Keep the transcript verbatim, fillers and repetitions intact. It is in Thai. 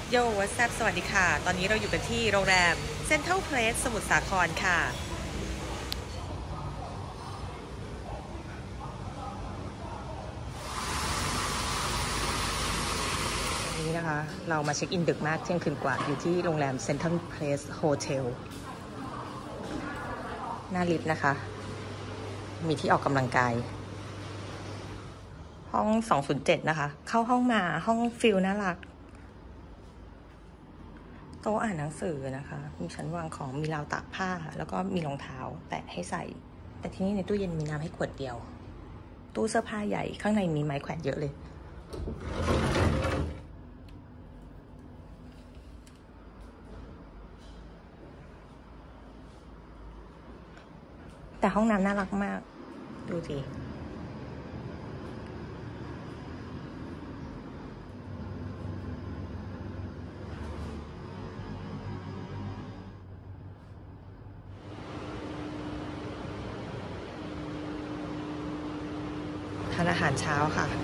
โยวัสบสวัสดีค่ะตอนนี้เราอยู่กันที่โรงแรมเซ็นทรัลเพลสสมุทรสาครค่ะวันนี้นะคะเรามาเช็คอินดึกมากเที่ยงคืนกว่าอยู่ที่โรงแรมเซ็นทรัลเพลสโฮเทลหน้าลิฟต์นะคะมีที่ออกกำลังกายห้องสองศูนย์เจ็ดนะคะเข้าห้องมาห้องฟิลน่ารักโต๊ะอ่านหนังสือนะคะมีชั้นวางของมีราวตากผ้าแล้วก็มีรองเท้าแตะให้ใส่แต่ที่นี่ในตู้เย็นมีน้ำให้ขวดเดียวตู้เสื้อผ้าใหญ่ข้างในมีไม้แขวนเยอะเลยแต่ห้องน้ำน่ารักมากดูสิทานอาหารเช้าค่ะ